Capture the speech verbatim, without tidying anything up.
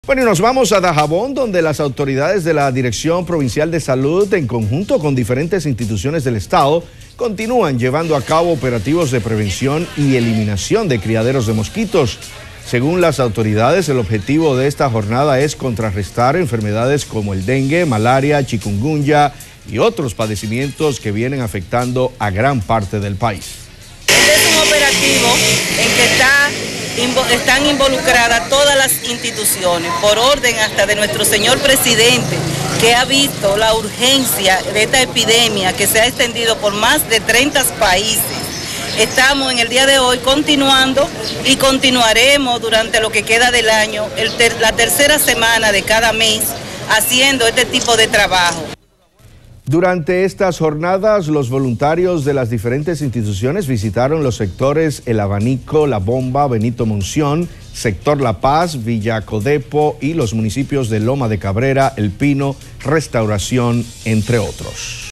Bueno, y nos vamos a Dajabón, donde las autoridades de la Dirección Provincial de Salud, en conjunto con diferentes instituciones del Estado, continúan llevando a cabo operativos de prevención y eliminación de criaderos de mosquitos. Según las autoridades, el objetivo de esta jornada es contrarrestar enfermedades como el dengue, malaria, chikungunya y otros padecimientos que vienen afectando a gran parte del país. Este es un operativo en que está están involucradas todas las instituciones, por orden hasta de nuestro señor presidente, que ha visto la urgencia de esta epidemia que se ha extendido por más de treinta países. Estamos en el día de hoy continuando y continuaremos durante lo que queda del año, el ter, la tercera semana de cada mes, haciendo este tipo de trabajo. Durante estas jornadas, los voluntarios de las diferentes instituciones visitaron los sectores El Abanico, La Bomba, Benito Monción, Sector La Paz, Villa Codepo y los municipios de Loma de Cabrera, El Pino, Restauración, entre otros.